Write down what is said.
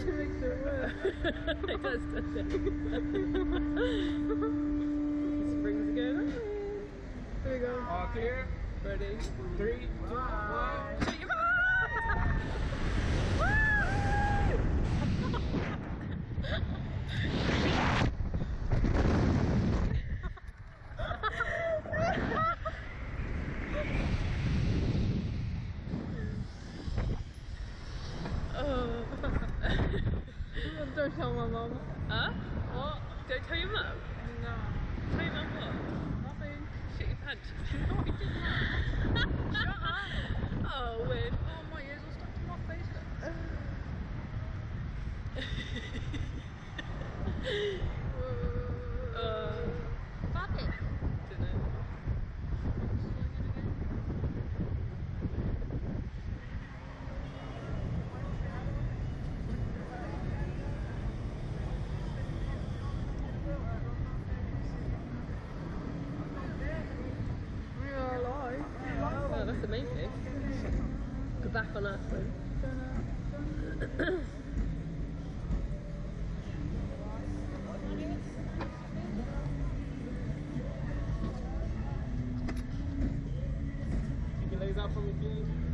It makes it worse. It does, doesn't it? The springs are going on. Here we go. All clear. Ready? 3, 2, 1. Shut your mouth! Don't tell my mum. Huh? What? Don't tell your mum? No. Tell your mum what? Nothing. Shit your pants. Shut up. Oh, weird. Oh, my ears all stuck to my face. Fuck it. Dunno. Oh, that's the main thing. Go back on Earth then. Take your legs out from me, please.